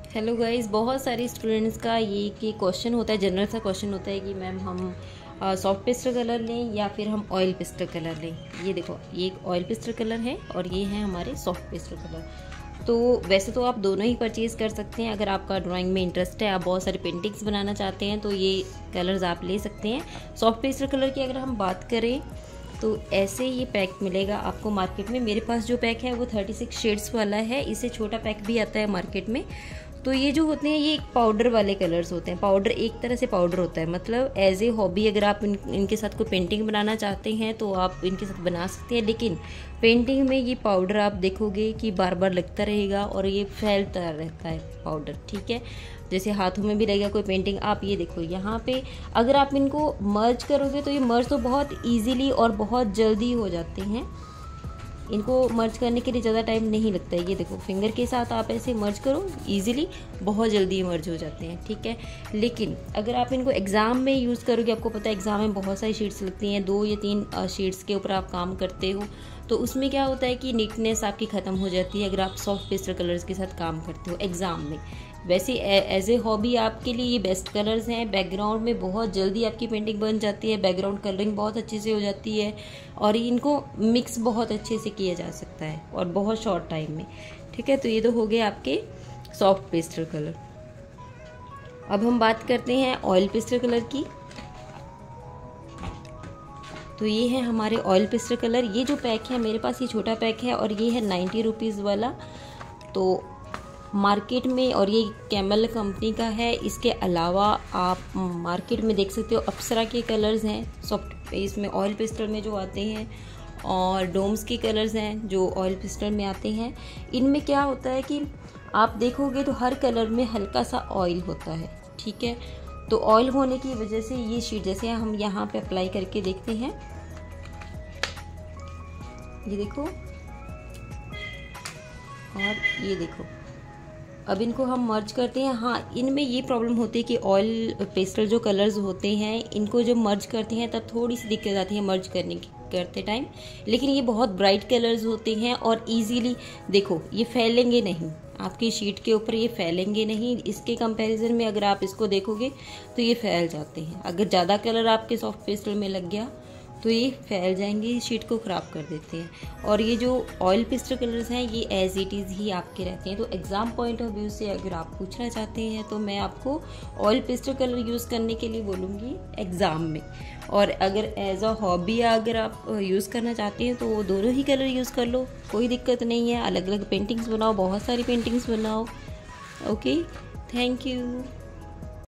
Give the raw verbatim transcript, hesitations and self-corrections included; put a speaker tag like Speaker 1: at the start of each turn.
Speaker 1: Hello guys, बहुत सारे students का ये कि क्वेश्चन होता है, जनरल सा क्वेश्चन होता है कि मैम हम सॉफ्ट पेस्टल कलर लें या फिर हम ऑयल पेस्टल कलर लें। ये देखो, ये एक ऑयल पेस्टल कलर है और ये है हमारे सॉफ्ट पेस्टल कलर। तो वैसे तो आप दोनों ही परचेज़ कर सकते हैं। अगर आपका ड्राइंग में इंटरेस्ट है, आप बहुत सारे पेंटिंग्स बनाना चाहते हैं तो ये कलर्स आप ले सकते हैं। सॉफ्ट पेस्टल कलर की अगर हम बात करें तो ऐसे ये पैक मिलेगा आपको मार्केट में। मेरे पास जो पैक है वो छत्तीस शेड्स वाला है, इससे छोटा पैक भी आता है मार्केट में। तो ये जो होते हैं ये एक पाउडर वाले कलर्स होते हैं। पाउडर एक तरह से पाउडर होता है, मतलब एज ए हॉबी अगर आप इन, इनके साथ कोई पेंटिंग बनाना चाहते हैं तो आप इनके साथ बना सकते हैं। लेकिन पेंटिंग में ये पाउडर आप देखोगे कि बार बार लगता रहेगा और ये फैलता रहता है पाउडर, ठीक है। जैसे हाथों में भी लगेगा कोई पेंटिंग। आप ये देखो यहाँ पे अगर आप इनको मर्ज करोगे तो ये मर्ज तो बहुत ईजीली और बहुत जल्दी हो जाते हैं। इनको मर्ज करने के लिए ज़्यादा टाइम नहीं लगता है। ये देखो, फिंगर के साथ आप ऐसे मर्ज करो, इजीली बहुत जल्दी मर्ज हो जाते हैं, ठीक है। लेकिन अगर आप इनको एग्ज़ाम में यूज़ करोगे, आपको पता है एग्ज़ाम में बहुत सारी शीट्स लगती हैं, दो या तीन शीट्स के ऊपर आप काम करते हो, तो उसमें क्या होता है कि नीटनेस आपकी ख़त्म हो जाती है अगर आप सॉफ्ट पेस्टल कलर्स के साथ काम करते हो एग्ज़ाम में। वैसे एज ए हॉबी आपके लिए ये बेस्ट कलर्स हैं। बैकग्राउंड में बहुत जल्दी आपकी पेंटिंग बन जाती है, बैकग्राउंड कलरिंग बहुत अच्छे से हो जाती है और इनको मिक्स बहुत अच्छे से किया जा सकता है और बहुत शॉर्ट टाइम में, ठीक है। तो ये तो हो गए आपके सॉफ्ट पेस्टल कलर। अब हम बात करते हैं ऑयल पेस्टल कलर की। तो ये है हमारे ऑयल पेस्टल कलर। ये जो पैक है मेरे पास, ये छोटा पैक है और ये है नाइन्टी रुपीज़ वाला। तो मार्केट में, और ये कैमल कंपनी का है। इसके अलावा आप मार्केट में देख सकते हो अप्सरा के कलर्स हैं सॉफ्ट, इसमें ऑयल पेस्टल में जो आते हैं, और डोम्स के कलर्स हैं जो ऑयल पेस्टल में आते हैं। इनमें क्या होता है कि आप देखोगे तो हर कलर में हल्का सा ऑयल होता है, ठीक है। तो ऑयल होने की वजह से ये शीट, जैसे हम यहाँ पे अप्लाई करके देखते हैं, ये देखो और ये देखो, अब इनको हम मर्ज करते हैं। हाँ, इनमें ये प्रॉब्लम होती है कि ऑयल पेस्टल जो कलर्स होते हैं इनको जब मर्ज करते हैं तब थोड़ी सी दिक्कत आती है मर्ज करने की करते टाइम। लेकिन ये बहुत ब्राइट कलर्स होते हैं और इजीली देखो ये फैलेंगे नहीं आपकी शीट के ऊपर, ये फैलेंगे नहीं। इसके कंपैरिजन में अगर आप इसको देखोगे तो ये फैल जाते हैं। अगर ज़्यादा कलर आपके सॉफ्ट पेस्टल में लग गया तो ये फैल जाएंगे, शीट को ख़राब कर देते हैं। और ये जो ऑयल पेस्टल कलर्स हैं ये एज इट इज़ ही आपके रहते हैं। तो एग्ज़ाम पॉइंट ऑफ व्यू से अगर आप पूछना चाहते हैं तो मैं आपको ऑयल पेस्टल कलर यूज़ करने के लिए बोलूँगी एग्ज़ाम में। और अगर एज अ हॉबी अगर आप यूज़ करना चाहते हैं तो वो दोनों ही कलर यूज़ कर लो, कोई दिक्कत नहीं है। अलग अलग पेंटिंग्स बनाओ, बहुत सारी पेंटिंग्स बनाओ। Okay, thank you.